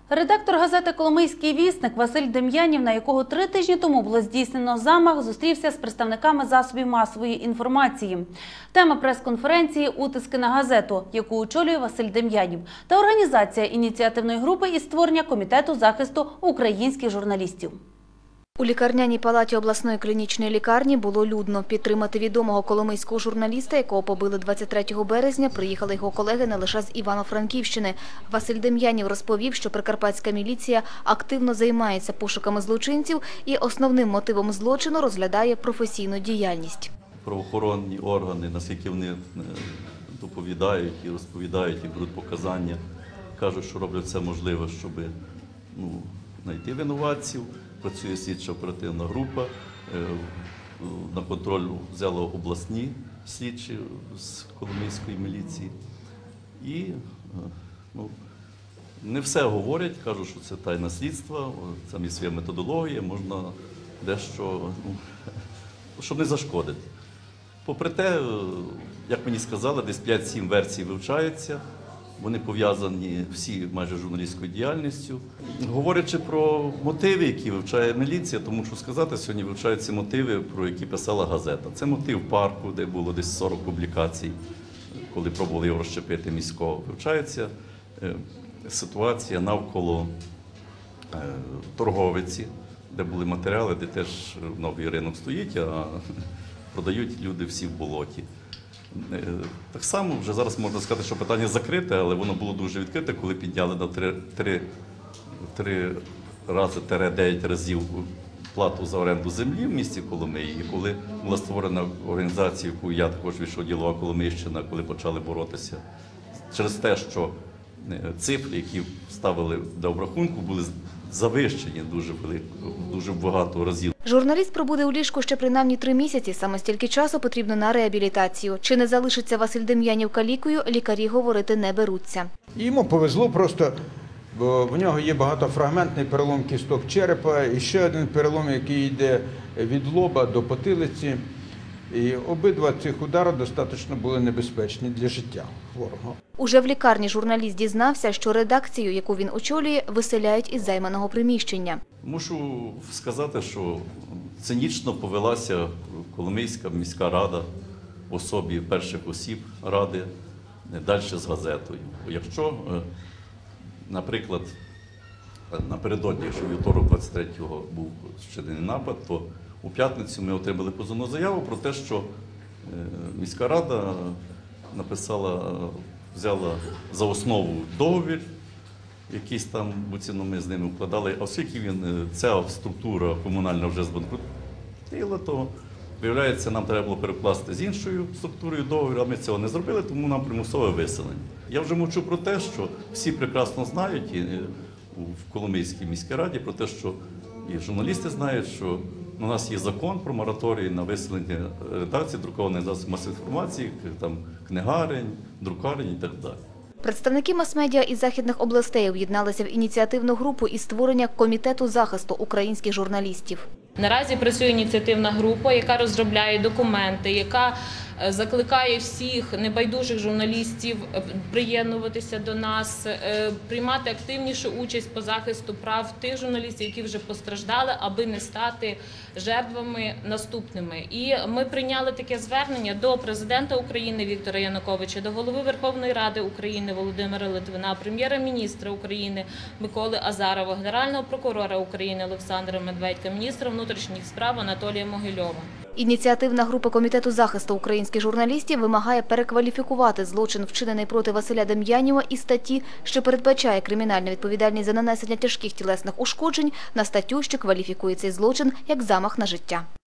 Редактор газети «Коломийський вісник» Василь Дем'янів, на якого 3 тижні тому було здійснено замах, зустрівся з представниками засобів масової інформації. Тема прес-конференції – «Утиски на газету», яку очолює Василь Дем'янів, та організація ініціативної групи із створення Комітету захисту українських журналістів. У лікарняній палаті обласної клінічної лікарні було людно. Підтримати відомого коломийського журналіста, якого побили 23 березня, приїхали його колеги не лише з Івано-Франківщини. Василь Дем'янів розповів, що прикарпатська міліція активно займається пошуками злочинців і основним мотивом злочину розглядає професійну діяльність. Правоохоронні органи, наскільки вони доповідають і розповідають, і беруть показання, кажуть, що роблять все можливе, щоб знайти винуватців. Працює слідча оперативна група, на контроль взяли обласні слідчі з Коломийської міліції. І не все говорять, кажуть, що це тайна слідства, там є своя методологія, можна дещо, щоб не зашкодити. Попри те, як мені сказали, десь 5-7 версій вивчаються. Вони пов'язані всі майже журналістською діяльністю. Говорячи про мотиви, які вивчає міліція, тому що сказати, сьогодні вивчаються мотиви, про які писала газета. Це мотив парку, де було десь 40 публікацій, коли пробували його розщепити міського. Вивчається ситуація навколо торговиці, де були матеріали, де теж новий ринок стоїть, а продають люди всі в болоті. Так само вже зараз можна сказати, що питання закрите, але воно було дуже відкрите, коли підняли на 3 рази 9 разів плату за оренду землі в місті Коломиї. І коли була створена організація, яку я також війшов, Ділова Коломийщина, коли почали боротися через те, що цифри, які ставили до обрахунку, були завищені дуже багато разів. Журналіст пробуде у ліжку ще принаймні 3 місяці. Саме стільки часу потрібно на реабілітацію. Чи не залишиться Василь Дем'янів калікою, лікарі говорити не беруться. Йому повезло просто, бо в нього є багатофрагментний перелом кісток черепа і ще один перелом, який йде від лоба до потилиці. І обидва цих удари достатньо були небезпечні для життя хворого. Уже в лікарні журналіст дізнався, що редакцію, яку він очолює, виселяють із займаного приміщення. Мушу сказати, що цинічно повелася Коломийська міська рада в особі перших осіб ради далі з газетою. Якщо, наприклад, напередодні, якщо вівторок 23-го був щоденний напад, то у п'ятницю ми отримали позовну заяву про те, що міська рада взяла за основу договір, якийсь там, буцімто ми з ними вкладали, а оскільки ця структура комунальна вже збанкрутила, то, виявляється, нам треба було перекласти з іншою структурою договір, а ми цього не зробили, тому нам примусове виселення. Я вже мовчу про те, що всі прекрасно знають і в Коломийській міській раді про те, що і журналісти знають, що у нас є закон про мораторій на виселення редакції друкованих засобів масової інформації, там книгарень, друкарень і так далі. Представники мас-медіа із західних областей об'єдналися в ініціативну групу із створення Комітету захисту українських журналістів. Наразі працює ініціативна група, яка розробляє документи, яка закликає всіх небайдужих журналістів приєднуватися до нас, приймати активнішу участь по захисту прав тих журналістів, які вже постраждали, аби не стати жертвами наступними. І ми прийняли таке звернення до президента України Віктора Януковича, до голови Верховної Ради України Володимира Литвина, прем'єра-міністра України Миколи Азарова, генерального прокурора України Олександра Медведька, міністра внутрішніх справ Анатолія Могильова. Ініціативна група Комітету захисту українських журналістів вимагає перекваліфікувати злочин, вчинений проти Василя Дем'яніва, із статті, що передбачає кримінальну відповідальність за нанесення тяжких тілесних ушкоджень, на статтю, що кваліфікує цей злочин як замах на життя.